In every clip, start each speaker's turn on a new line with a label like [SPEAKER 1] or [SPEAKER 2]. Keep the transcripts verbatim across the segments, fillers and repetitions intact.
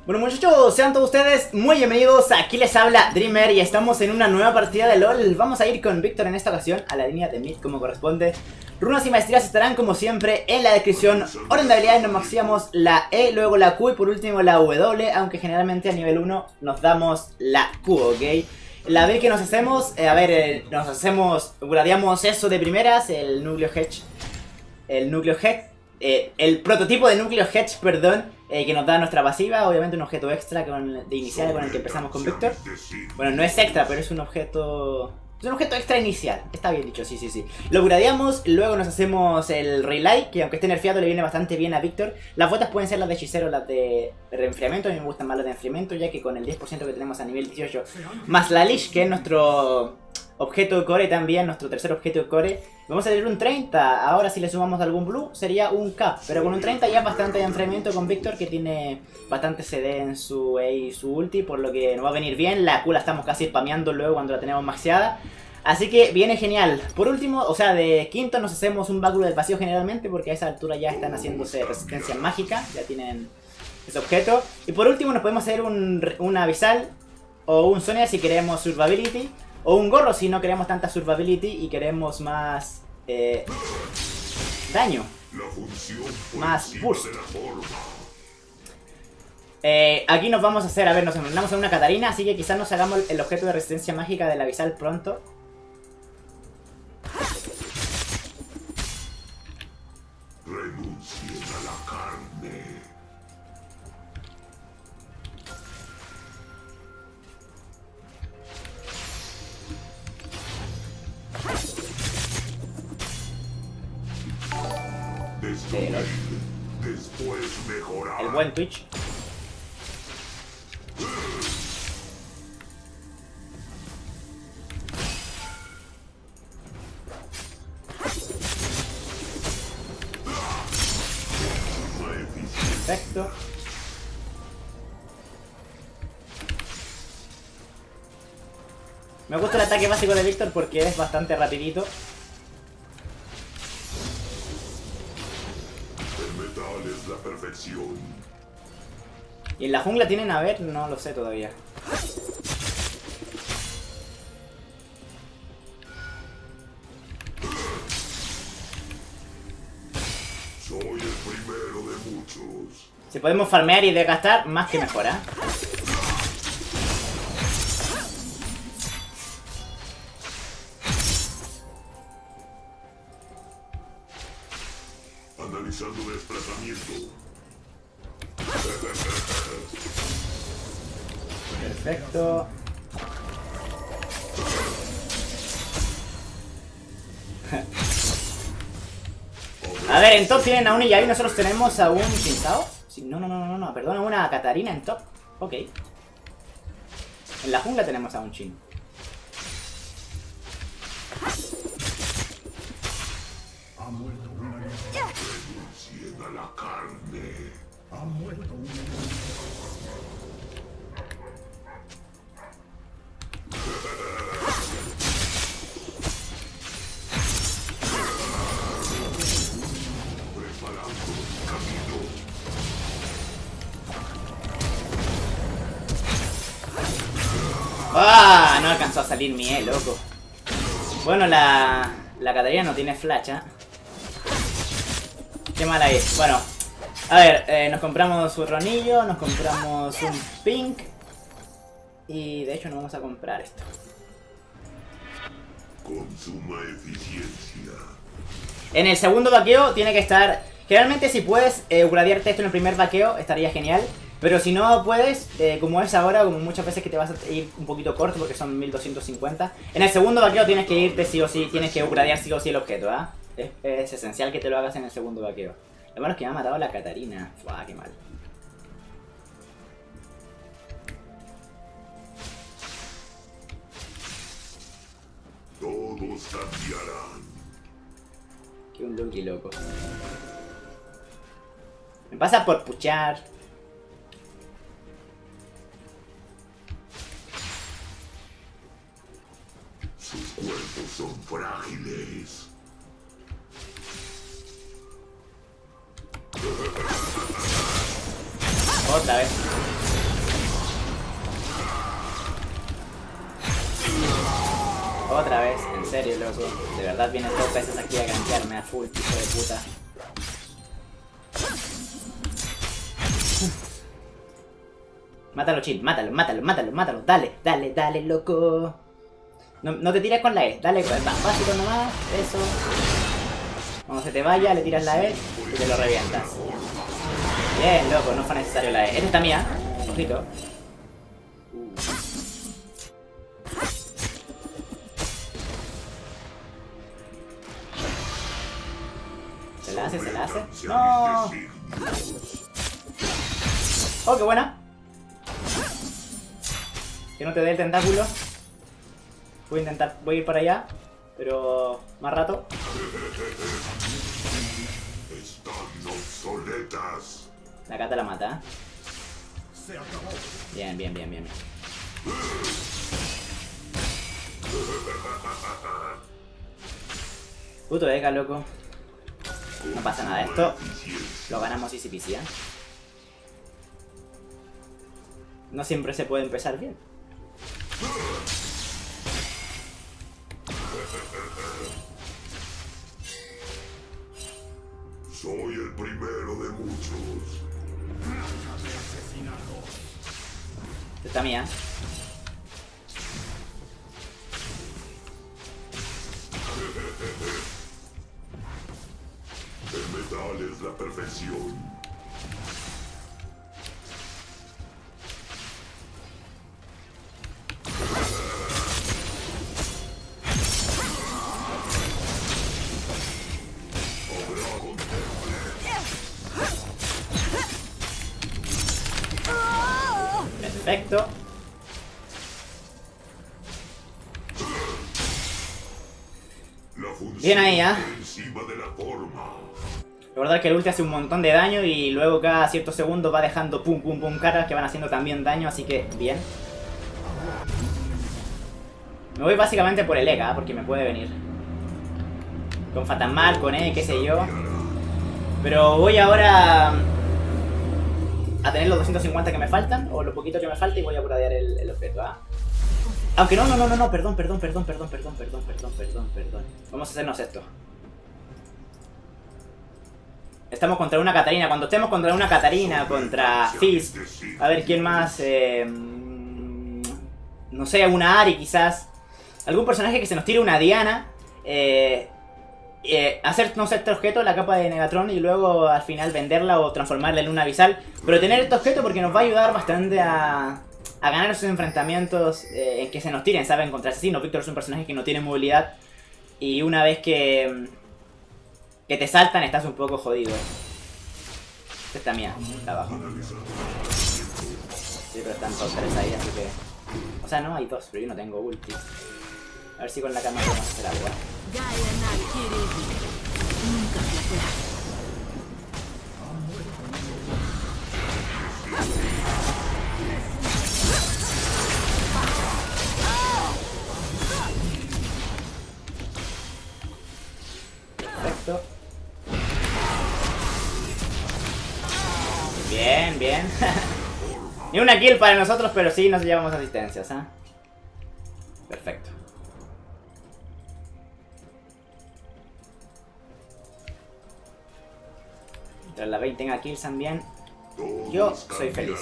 [SPEAKER 1] Bueno muchachos, sean todos ustedes muy bienvenidos, aquí les habla Dreamer y estamos en una nueva partida de LOL. Vamos a ir con Víctor en esta ocasión a la línea de mid como corresponde. Runas y maestrías estarán como siempre en la descripción. Orden de habilidades nos maximamos la E, luego la Q y por último la W, aunque generalmente a nivel uno nos damos la Q, ¿ok? La build que nos hacemos, eh, a ver, eh, nos hacemos, gradeamos eso de primeras, el núcleo hedge, el núcleo hedge, eh, el prototipo de núcleo hedge, perdón, eh, que nos da nuestra pasiva, obviamente un objeto extra con, de inicial con el que empezamos con Víctor. Bueno, no es extra, pero es un objeto, es un objeto extra inicial, está bien dicho, sí, sí, sí. Lo gradeamos, luego nos hacemos el relay, que aunque esté nerfeado le viene bastante bien a Víctor. Las botas pueden ser las de hechicero o las de reenfriamiento, a mí me gustan más las de enfriamiento, ya que con el diez por ciento que tenemos a nivel dieciocho, más la leash, que es nuestro objeto de core también, nuestro tercer objeto de core, vamos a tener un treinta. Ahora si le sumamos algún blue sería un cap, pero con un treinta ya es bastante de enfriamiento con Víctor, que tiene bastante C D en su E y su ulti, por lo que nos va a venir bien. La Q la estamos casi spameando luego cuando la tenemos maxeada, así que viene genial. Por último, o sea, de quinto nos hacemos un báculo del vacío generalmente, porque a esa altura ya están haciéndose resistencia mágica, ya tienen ese objeto. Y por último nos podemos hacer un, un abisal o un Sonia si queremos survivability, o un gorro si no queremos tanta survivability y queremos más eh, daño, más burst. Eh, aquí nos vamos a hacer, a ver, nos enfrentamos a una Catarina, así que quizás nos hagamos el objeto de resistencia mágica del abisal pronto.
[SPEAKER 2] Renuncien a la carne. Destruir, después mejorar.
[SPEAKER 1] El buen Twitch. Perfecto. Me gusta el ataque básico de Víctor porque es bastante rapidito.
[SPEAKER 2] Es la perfección.
[SPEAKER 1] Y en la jungla tienen, a ver, no lo sé todavía.
[SPEAKER 2] Soy el primero de muchos.
[SPEAKER 1] Si podemos farmear y desgastar, más que mejor, ¿eh?
[SPEAKER 2] Analizando desplazamiento.
[SPEAKER 1] Perfecto. A ver, en top tienen a un Illaoi y nosotros tenemos a un Pinsao. Sí, no, no, no, no, no, perdón, a una Catarina en top. Ok. En la jungla tenemos a un Chin.
[SPEAKER 2] Ha muerto una niña. Renuncien a la carne. Ha muerto una niña. Preparando el camino.
[SPEAKER 1] ¡Ah! No alcanzó a salir mi E, loco. Bueno, la, la Catarina no tiene flash, ¿eh? Qué mala es. Bueno, a ver, eh, nos compramos un ronillo, nos compramos un pink. Y de hecho nos vamos a comprar esto.
[SPEAKER 2] Consuma eficiencia.
[SPEAKER 1] En el segundo vaqueo tiene que estar... Generalmente si puedes eh, gradearte esto en el primer vaqueo estaría genial. Pero si no puedes, eh, como es ahora, como muchas veces que te vas a ir un poquito corto porque son mil doscientos cincuenta. En el segundo vaqueo tienes que irte sí o sí, tienes que gradear sí o sí el objeto, ¿ah? ¿eh? Es, es esencial que te lo hagas en el segundo vaqueo. Lo malo es que me ha matado la Catarina. Fuah, qué mal.
[SPEAKER 2] Todos cambiarán.
[SPEAKER 1] Qué un Lucky loco. Me pasa por puchar.
[SPEAKER 2] Sus cuerpos son frágiles.
[SPEAKER 1] Otra vez. Otra vez, en serio, loco. De verdad vienes dos veces aquí a gankearme a full, hijo de puta. Mátalo, chill, mátalo, mátalo, mátalo, mátalo. Dale, dale, dale, loco. No, no te tires con la E, dale, va, básico nomás, eso. Cuando se te vaya, le tiras la E y te lo revientas. Bien, loco, no fue necesario la E. Esta está mía, ojito. Se la hace, se la hace. ¡No! ¡Oh, qué buena! Que no te dé el tentáculo. Voy a intentar, voy a ir para allá, pero más rato.
[SPEAKER 2] Están obsoletas.
[SPEAKER 1] La Cata la mata. Bien, bien, bien, bien. Puto Eka, loco. No pasa nada, esto lo ganamos easy peasy, ¿eh? No siempre se puede empezar bien.
[SPEAKER 2] Soy el primero de muchos.
[SPEAKER 1] Esta está mía.
[SPEAKER 2] El metal es la perfección.
[SPEAKER 1] Perfecto. Bien ahí, ¿eh? Recordar que el ulti hace un montón de daño y luego cada ciertos segundos va dejando pum pum pum caras que van haciendo también daño, así que bien. Me voy básicamente por el Eka, ¿eh? Porque me puede venir. Con Fatanmal, con E, qué sé yo. Pero voy ahora a tener los doscientos cincuenta que me faltan, o lo poquito que me falta, y voy a buradear el, el objeto, ¿ah? Aunque no, no, no, no, no, perdón, perdón, perdón, perdón, perdón, perdón, perdón, perdón, perdón. Vamos a hacernos esto. Estamos contra una Katarina. Cuando estemos contra una Katarina, contra Fizz, a ver quién más, eh, no sé, una Ahri quizás. Algún personaje que se nos tire una Diana. Eh... Eh, hacernos este objeto, la capa de Negatron, y luego al final venderla o transformarla en un abisal. Pero tener este objeto porque nos va a ayudar bastante a, a ganar esos enfrentamientos eh, en que se nos tiren, ¿saben? Contra asesinos. Víctor es un personaje que no tiene movilidad y una vez que, que te saltan estás un poco jodido. Esta está mía, está abajo. Sí, pero están todos tres ahí, así que... O sea, no, hay dos, pero yo no tengo ulti. A ver si con la cámara vamos a hacer algo. Perfecto. Bien, bien. Ni una kill para nosotros, pero sí nos llevamos asistencias, ¿eh? Perfecto. Mientras la Vayne tenga kills también, yo soy feliz.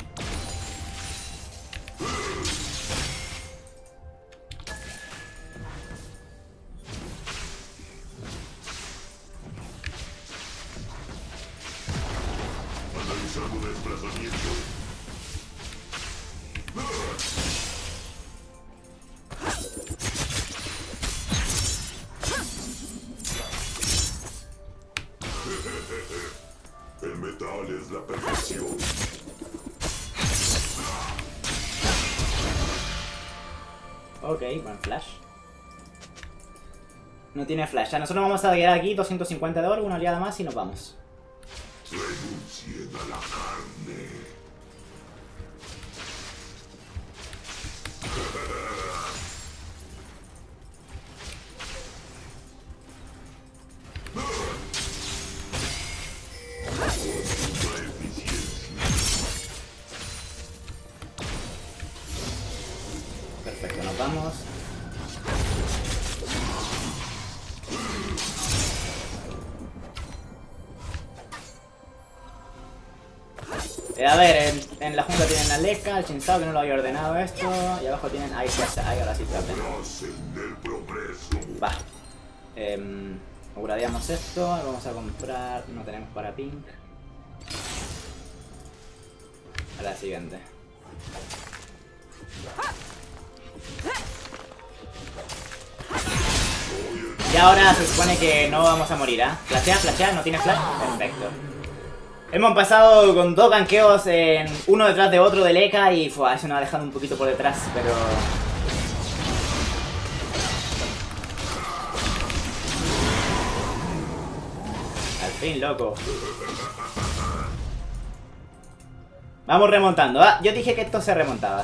[SPEAKER 2] Analizando desplazamiento. El metal es la perfección.
[SPEAKER 1] Ok, buen flash. No tiene flash. Ya nosotros vamos a quedar aquí doscientos cincuenta de oro, una oleada más y nos vamos.
[SPEAKER 2] Renuncien a la carne.
[SPEAKER 1] Perfecto, nos vamos. Eh, a ver, en, en la jungla tienen a Lekka, el Chinsao que no lo había ordenado esto. Y abajo tienen... Ahí sí, ahí ahora sí traten. Va. Eh, upgradeamos esto, vamos a comprar... No tenemos para pink. A la siguiente. Y ahora se supone que no vamos a morir, ¿ah? ¿eh? Flashea, flashea, no tiene flash. Perfecto. Hemos pasado con dos gankeos en uno detrás de otro de Lekka y fue, eso nos ha dejado un poquito por detrás, pero... Al fin, loco. Vamos remontando. Ah, yo dije que esto se remontaba.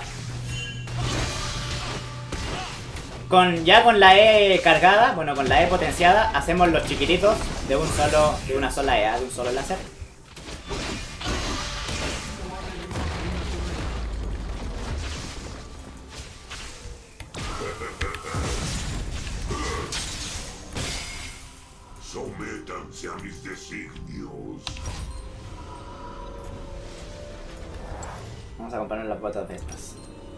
[SPEAKER 1] Con, ya con la E cargada, bueno, con la E potenciada, hacemos los chiquititos de un solo, de una sola E, de un solo láser.
[SPEAKER 2] Sométanse a mis designios.
[SPEAKER 1] Vamos a comprarnos las botas de estas.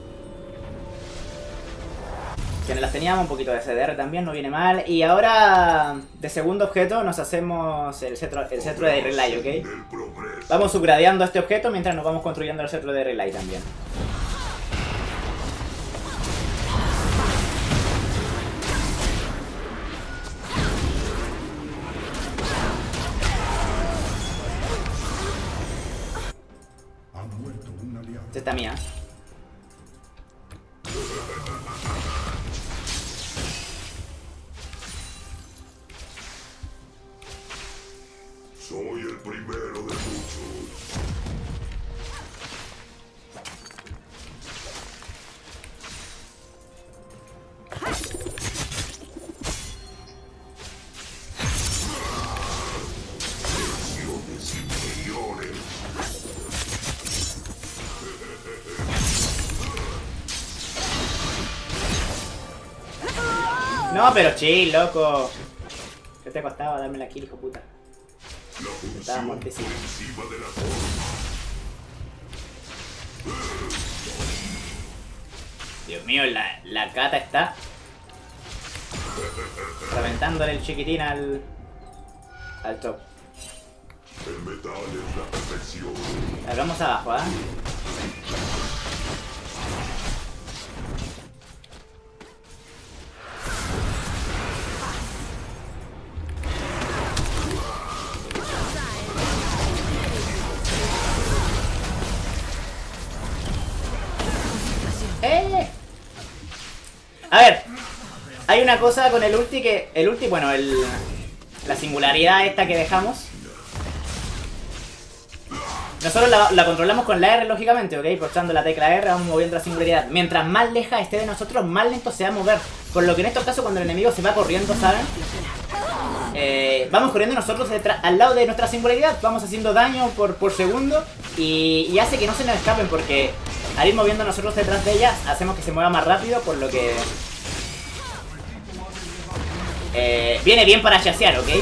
[SPEAKER 1] Que no las teníamos, un poquito de C D R también, no viene mal. Y ahora, de segundo objeto, nos hacemos el cetro, el cetro de Relay, ¿ok? Vamos upgradeando este objeto mientras nos vamos construyendo el cetro de Relay también. Esta es mía.
[SPEAKER 2] Soy el primero de muchos. Versiones inferiores.
[SPEAKER 1] No, pero chill, loco. ¿Qué te costaba darme la kill, hijo puta? Estaba muertísimo. Dios mío, la, la cata está reventándole el chiquitín al al top.
[SPEAKER 2] El metal es la perfección.
[SPEAKER 1] A ver, vamos abajo, ¿ah? ¿eh? ¡Eh! A ver, hay una cosa con el ulti que... El ulti, bueno, el, la singularidad esta que dejamos. Nosotros la, la controlamos con la R, lógicamente, ¿ok? Pulsando la tecla R, vamos moviendo la singularidad. Mientras más leja esté de nosotros, más lento se va a mover. Por lo que en estos casos, cuando el enemigo se va corriendo, ¿saben? Eh, vamos corriendo nosotros detrás, al lado de nuestra singularidad. Vamos haciendo daño por, por segundo. Y, y hace que no se nos escapen, porque al ir moviendo nosotros detrás de ellas, hacemos que se mueva más rápido, por lo que... Eh, viene bien para chasear, ¿ok?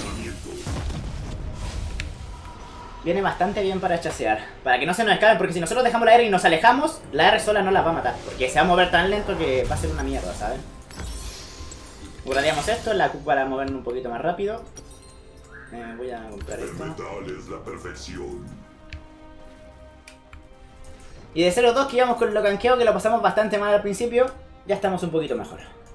[SPEAKER 1] Viene bastante bien para chasear. Para que no se nos escapen, porque si nosotros dejamos la R y nos alejamos, la R sola no las va a matar. Porque se va a mover tan lento que va a ser una mierda, ¿saben? Guardaríamos esto, la Q para movernos un poquito más rápido. Eh, voy a comprar esto.
[SPEAKER 2] El metal es la perfección.
[SPEAKER 1] Y de cero dos que íbamos con lo canqueo, que lo pasamos bastante mal al principio, ya estamos un poquito mejor.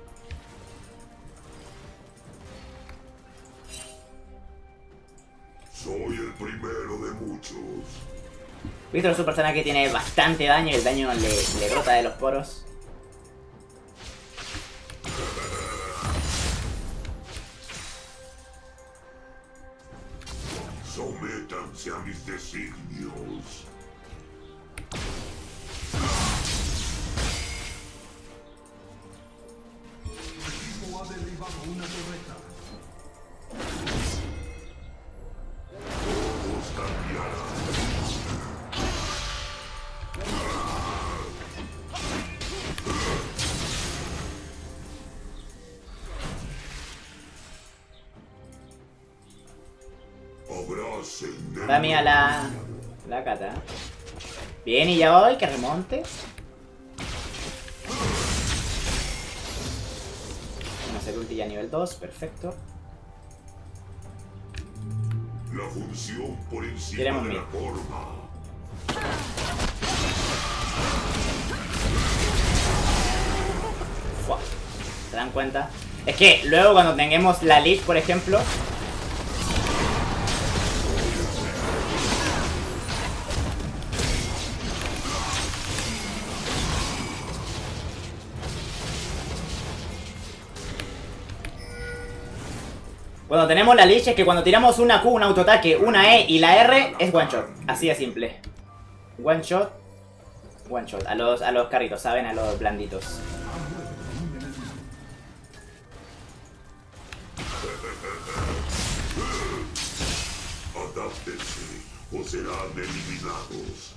[SPEAKER 2] Soy el primero de muchos.
[SPEAKER 1] Víctor es un personaje que tiene bastante daño y el daño le, le brota de los poros.
[SPEAKER 2] Sométanse a mis designios. El equipo ha derribado una torreta. Todos cambiarán.
[SPEAKER 1] Va mía la, la cata. Bien, y ya hoy que remonte. Vamos a hacer ulti ya nivel dos, perfecto.
[SPEAKER 2] La función por encima
[SPEAKER 1] Queremos
[SPEAKER 2] de
[SPEAKER 1] mid.
[SPEAKER 2] la forma.
[SPEAKER 1] Fua. ¿Se dan cuenta? Es que luego cuando tengamos la Lich, por ejemplo... Cuando tenemos la Lich es que cuando tiramos una Q, un autoataque, una E y la R es one shot. Así de simple. One shot. One shot. A los, a los carritos, ¿saben? A los blanditos.
[SPEAKER 2] Adáptense o serán eliminados.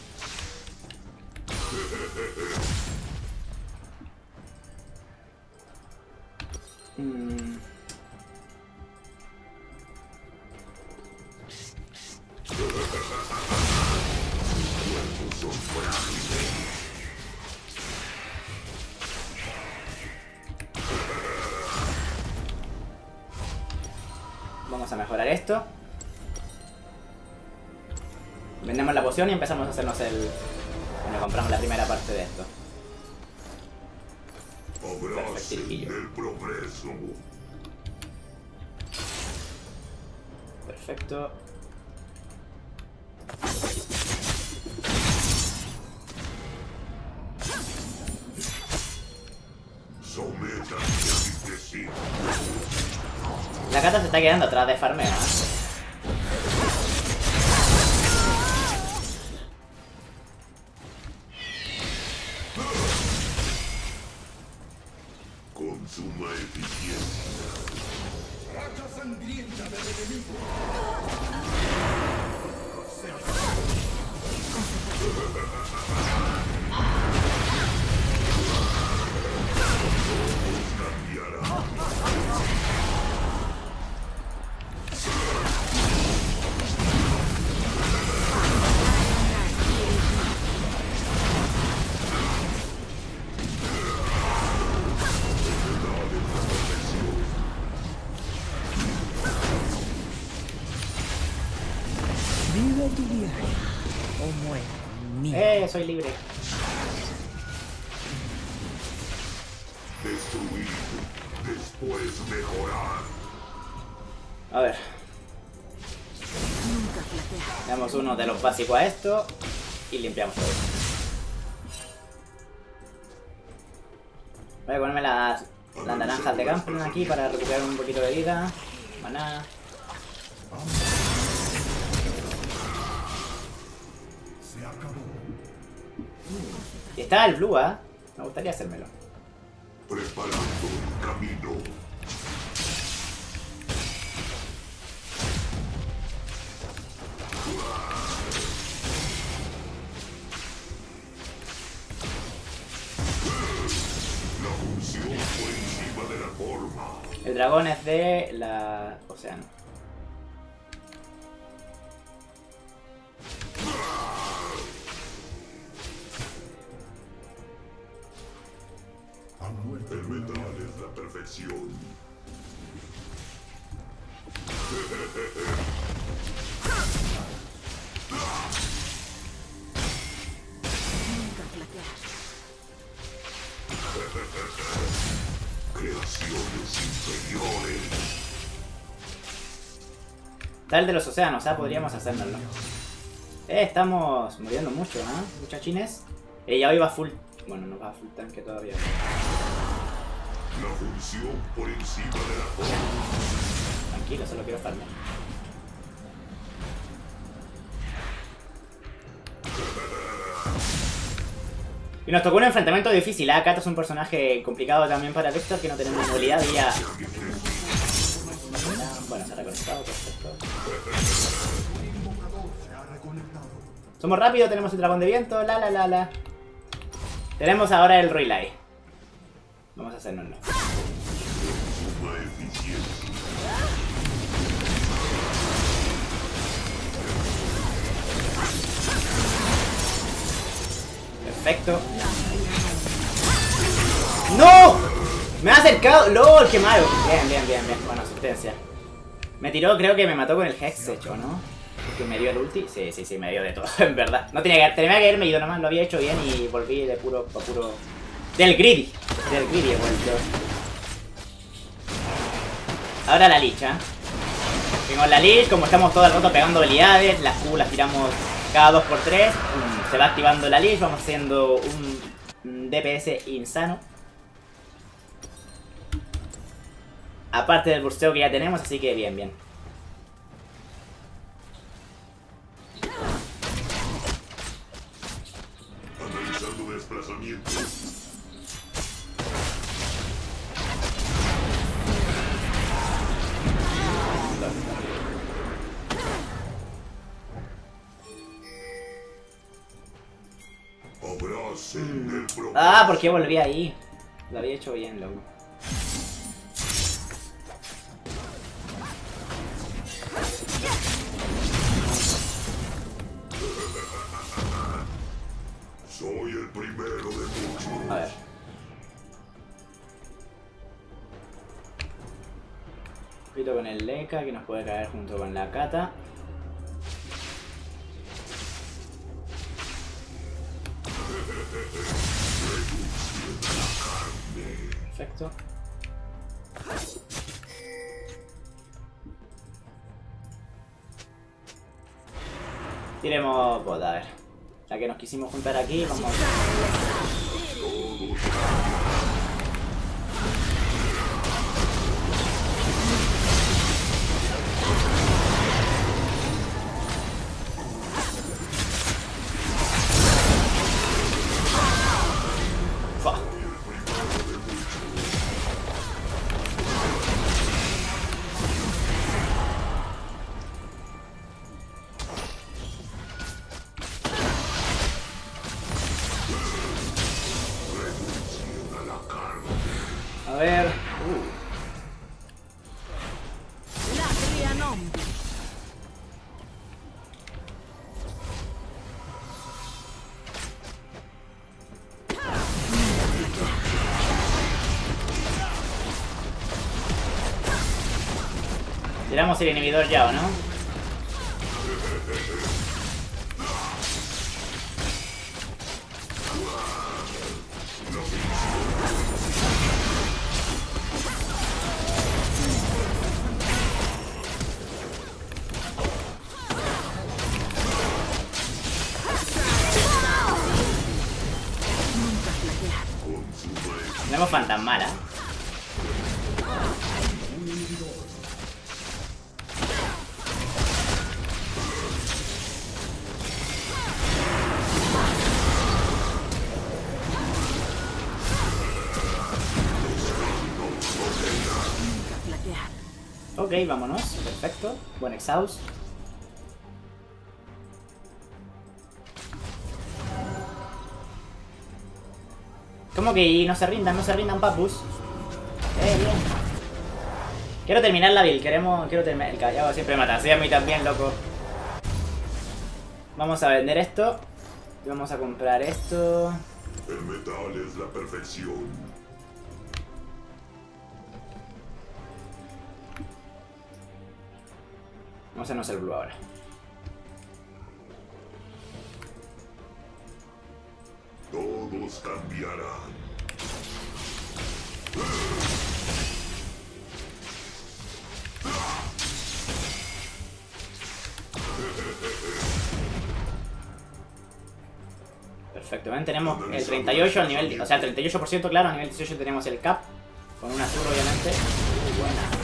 [SPEAKER 1] Mm.
[SPEAKER 2] Son frágiles.
[SPEAKER 1] Vamos a mejorar esto. Vendemos la poción y empezamos a hacernos el... Bueno, compramos la primera parte de esto.
[SPEAKER 2] Abracen
[SPEAKER 1] Perfectillo.
[SPEAKER 2] el progreso.
[SPEAKER 1] Perfecto.
[SPEAKER 2] Sométanse a mis designios.
[SPEAKER 1] La Cata se está quedando atrás de farmeo, ¿eh?
[SPEAKER 2] Con suma eficiencia. Racha sangrienta del enemigo.
[SPEAKER 3] Vive tu viaje o muere. Mía.
[SPEAKER 1] Eh, soy libre.
[SPEAKER 2] Destruir, después mejorar.
[SPEAKER 1] A ver.
[SPEAKER 3] Nunca flaquea.
[SPEAKER 1] Damos uno de los básicos a esto. Y limpiamos todo. Voy a ponerme las, las naranjas de Gamplin aquí para recuperar un poquito de vida. Maná.
[SPEAKER 2] Se acabó.
[SPEAKER 1] Y está el blue, ¿eh? Me gustaría hacérmelo.
[SPEAKER 2] Preparando el camino. La función por encima de la forma.
[SPEAKER 1] El dragón es de la... océano.
[SPEAKER 2] Ha muerto. El metal es la perfección.
[SPEAKER 3] Nunca flaquea.
[SPEAKER 2] Creaciones inferiores.
[SPEAKER 1] Está el de los océanos, ¿ah? Podríamos hacérnoslo. Eh, estamos muriendo mucho, ¿eh? Muchachines. Eh, ya hoy va full... Bueno, no va full tanque todavía.
[SPEAKER 2] La función por encima de la forma.
[SPEAKER 1] Tranquilo, solo quiero farmear. Y nos tocó un enfrentamiento difícil, ¿eh? Kata es un personaje complicado también para Víctor, que no tenemos movilidad y ya... Bueno, se ha reconectado, perfecto. Somos rápidos, tenemos el dragón de viento, la la la la. Tenemos ahora el relay. Vamos a hacérnoslo.
[SPEAKER 2] Suma eficiencia.
[SPEAKER 1] Perfecto. ¡No! Me ha acercado. ¡Lol! ¡Qué malo! Bien, bien, bien, bien. Bueno, asistencia. Me tiró, creo que me mató con el Hex hecho, ¿no? Porque me dio el ulti. Sí, sí, sí, me dio de todo, en verdad. No tenía que, tenía que haberme ido nomás, lo había hecho bien y volví de puro, pa puro... Del greedy. Del greedy he vuelto. Ahora la Lich, ¿eh? Tengo la Lich, como estamos todo el rato pegando habilidades, las Q las tiramos cada dos por tres. Um, se va activando la Lich, vamos haciendo un D P S insano. Aparte del bursteo que ya tenemos, así que bien, bien.
[SPEAKER 2] Analizando desplazamiento. Abracen el progreso.
[SPEAKER 1] Ah, ¿por qué volví ahí? Lo había hecho bien, loco.
[SPEAKER 2] Soy el primero de muchos.
[SPEAKER 1] A ver. Un poquito con el Lekka que nos puede caer junto con la Kata. Perfecto. Tiremos bot, a ver. La que nos quisimos juntar aquí, vamos. Fua. A ver. Uh. Tiramos el inhibidor ya, ¿o no? Tenemos fantasmala. Ok, vámonos. Perfecto. Buen exhaust. ¿Cómo que no se rindan? No se rindan, papus. Eh, bien. Quiero terminar la build. Queremos, quiero terminar. El callado siempre mata. Sí, a mí también, loco. Vamos a vender esto. Y vamos a comprar esto.
[SPEAKER 2] El metal es la perfección.
[SPEAKER 1] Vamos a hacernos el blue ahora.
[SPEAKER 2] Todos cambiarán.
[SPEAKER 1] Perfecto, ven, tenemos el treinta y ocho al nivel, o sea, el treinta y ocho por ciento claro, a nivel dieciocho tenemos el cap, con un azul obviamente. Muy buena.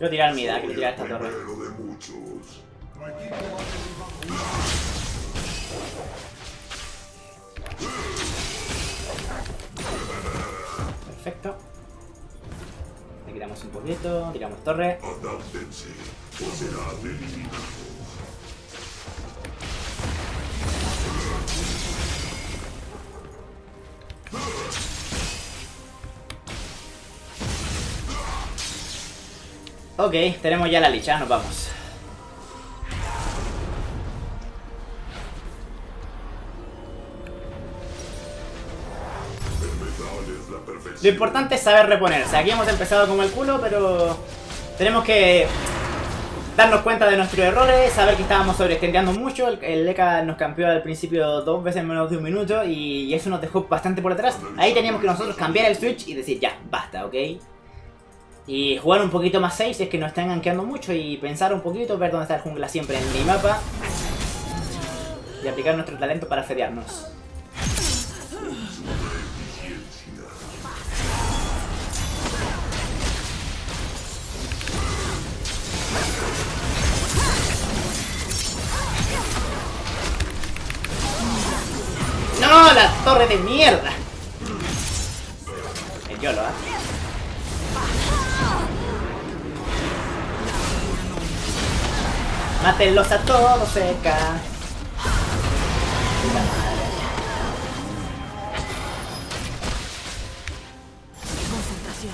[SPEAKER 1] Quiero tirar mida, quiero tirar esta torre. Perfecto. Le quitamos un poquito, tiramos torre. Ok, tenemos ya la licha, nos vamos. Lo importante es saber reponerse. Aquí hemos empezado como el culo, pero tenemos que darnos cuenta de nuestros errores, saber que estábamos sobreextendiendo mucho. El, el Eka nos campeó al principio dos veces en menos de un minuto y eso nos dejó bastante por detrás. Ahí teníamos que nosotros cambiar el switch y decir ya, basta, ¿ok? Y jugar un poquito más safe si es que nos están gankeando mucho y pensar un poquito, ver dónde está el jungla siempre en mi mapa y aplicar nuestro talento para fedearnos. ¡No! ¡La torre de mierda! El YOLO, ¿eh? ¡Mátenlos a todos, seca!
[SPEAKER 3] Concentración.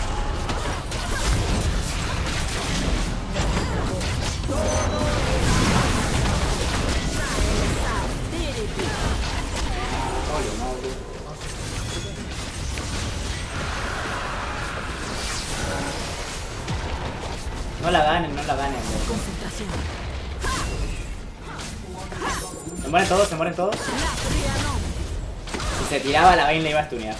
[SPEAKER 1] No la ganen, no la ganen.
[SPEAKER 3] Concentración.
[SPEAKER 1] Se mueren todos, se mueren todos. Si se tiraba la vaina le iba a stunear.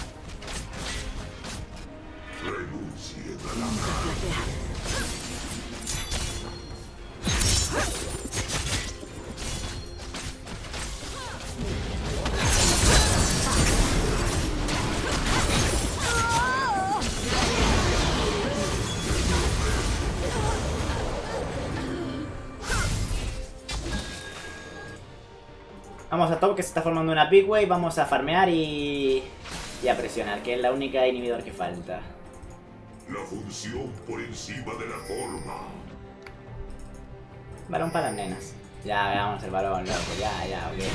[SPEAKER 1] Vamos a top que se está formando una big wave, vamos a farmear y... y a presionar, que es la única inhibidor que falta.
[SPEAKER 2] La función por encima de la forma.
[SPEAKER 1] Balón para las nenas. Ya, veamos el balón, loco, ya, ya, ok.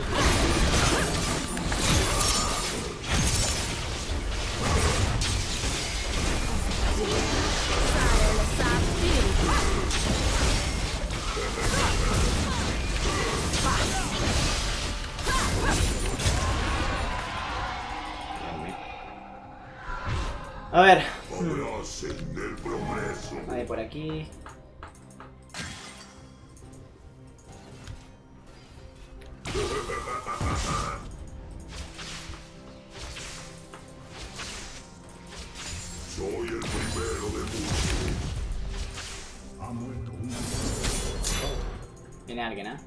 [SPEAKER 1] A ver. Nadie por aquí.
[SPEAKER 2] Soy el primero de muchos. Ha muerto una.
[SPEAKER 1] Viene alguien, ¿eh?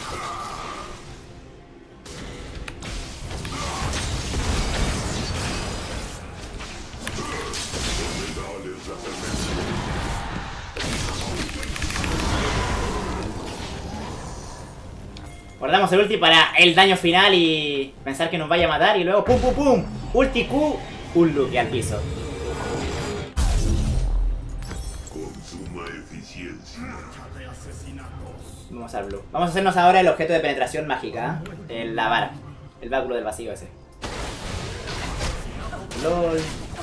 [SPEAKER 1] Guardamos el ulti para el daño final y pensar que nos vaya a matar y luego pum pum pum, ulti Q, un look y al piso.
[SPEAKER 2] Consuma eficiencia.
[SPEAKER 1] Vamos al blue. Vamos a hacernos ahora el objeto de penetración mágica, ¿eh? La vara, el báculo del vacío ese. LOL.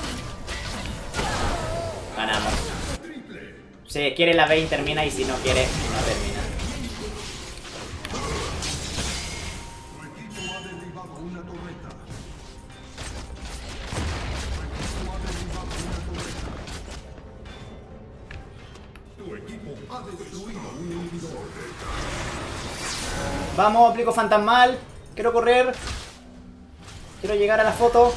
[SPEAKER 1] Ganamos. Si quiere la Vayne termina y si no quiere, no termina. Vamos, aplico fantasmal. Quiero correr. Quiero llegar a la foto.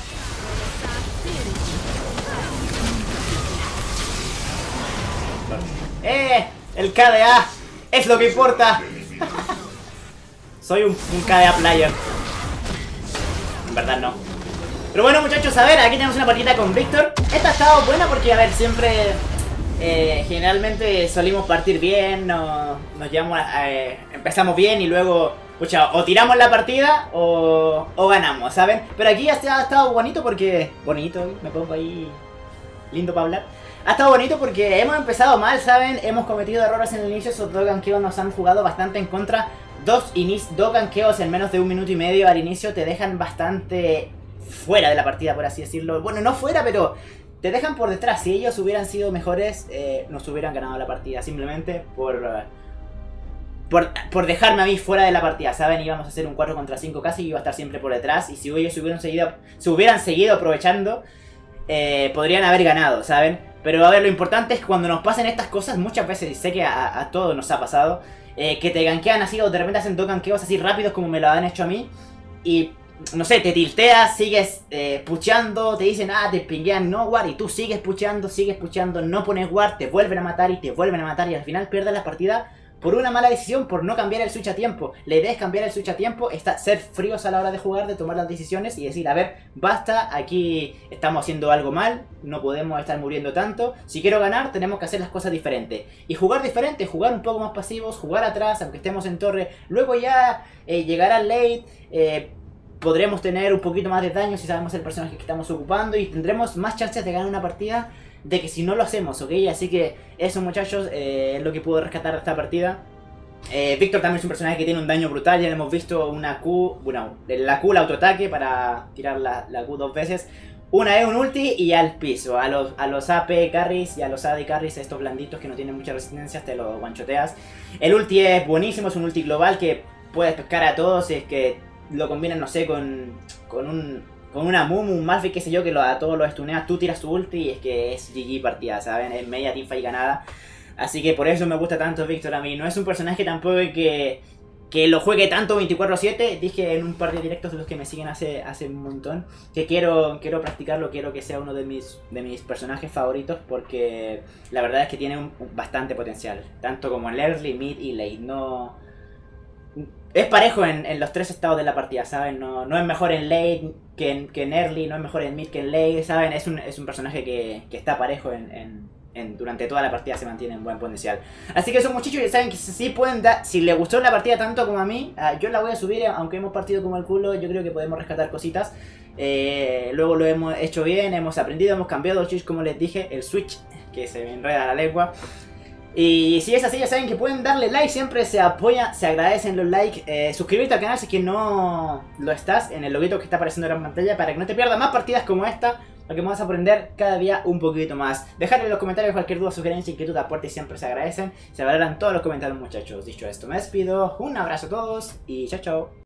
[SPEAKER 1] ¡Eh! El K D A es lo que importa. Soy un, un K D A player. En verdad no. Pero bueno, muchachos, a ver, aquí tenemos una partida con Víctor. Esta ha estado buena porque, a ver, siempre... Eh, Eh, generalmente solimos partir bien, no, nos llevamos a, eh, empezamos bien y luego, pucha, o tiramos la partida o, o ganamos, ¿saben? Pero aquí ha estado bonito porque... Bonito, me pongo ahí lindo para hablar. Ha estado bonito porque hemos empezado mal, ¿saben? Hemos cometido errores en el inicio, esos dos ganqueos nos han jugado bastante en contra. Dos, dos ganqueos en menos de un minuto y medio al inicio te dejan bastante fuera de la partida, por así decirlo. Bueno, no fuera, pero te dejan por detrás. Si ellos hubieran sido mejores, eh, nos hubieran ganado la partida. Simplemente por, uh, por, por dejarme a mí fuera de la partida, ¿saben? Íbamos a hacer un cuatro contra cinco casi, iba a estar siempre por detrás. Y si ellos hubieran seguido, se hubieran seguido aprovechando, eh, podrían haber ganado, ¿saben? Pero a ver, lo importante es que cuando nos pasen estas cosas, muchas veces, y sé que a, a todos nos ha pasado, eh, que te gankean así o de repente hacen dos gankeos así rápidos como me lo han hecho a mí. Y, no sé, te tilteas, sigues eh, pucheando, te dicen, ah, te pinguean no war, y tú sigues pucheando, sigues pucheando, no pones war, te vuelven a matar y te vuelven a matar y al final pierdes la partida por una mala decisión, por no cambiar el switch a tiempo. La idea es cambiar el switch a tiempo, está, ser fríos a la hora de jugar, de tomar las decisiones y decir, a ver, basta, aquí estamos haciendo algo mal, no podemos estar muriendo tanto. Si quiero ganar, tenemos que hacer las cosas diferentes. Y jugar diferente, jugar un poco más pasivos, jugar atrás, aunque estemos en torre. Luego ya eh, llegar al late, eh, podremos tener un poquito más de daño si sabemos el personaje que estamos ocupando y tendremos más chances de ganar una partida de que si no lo hacemos, ¿ok? Así que eso, muchachos, eh, es lo que puedo rescatar de esta partida. eh, Víctor también es un personaje que tiene un daño brutal. Ya le hemos visto una Q, bueno, la Q, el autoataque para tirar la, la Q dos veces. Una E, un ulti y al piso. A los, a los A P carries y a los A D carries, estos blanditos que no tienen mucha resistencia, te los guanchoteas. El ulti es buenísimo, es un ulti global que puedes pescar a todos. Es que lo combinan, no sé, con, con un... con una Mumu, un Malphite, qué sé yo, que lo, a todos los stuneas, tú tiras tu ulti y es que es G G partida, ¿saben? Es media teamfight ganada. Así que por eso me gusta tanto Víctor a mí. No es un personaje tampoco que, que lo juegue tanto veinticuatro siete. Dije en un par de directos de los que me siguen hace, hace un montón que quiero, quiero practicarlo, quiero que sea uno de mis, de mis personajes favoritos porque la verdad es que tiene un, un bastante potencial. Tanto como en early, mid y late. No... Es parejo en, en los tres estados de la partida, ¿saben? No, no es mejor en late que en, que en early, no es mejor en mid que en late, ¿saben? Es un, es un personaje que, que está parejo en, en, en... Durante toda la partida se mantiene en buen potencial. Así que esos muchachos ya saben que si pueden dar... Si les gustó la partida tanto como a mí, uh, yo la voy a subir, aunque hemos partido como el culo, yo creo que podemos rescatar cositas. Eh, luego lo hemos hecho bien, hemos aprendido, hemos cambiado el switch, como les dije, el switch, que se me enreda la lengua. Y si es así, ya saben que pueden darle like, siempre se apoya, se agradecen los likes. eh, Suscribirte al canal si es que no lo estás, en el loguito que está apareciendo en la pantalla, para que no te pierdas más partidas como esta, porque vamos a aprender cada día un poquito más. Dejadle en los comentarios cualquier duda, sugerencia, inquietud, aporte, siempre se agradecen. Se valoran todos los comentarios, muchachos. Dicho esto, me despido, un abrazo a todos y chao chao.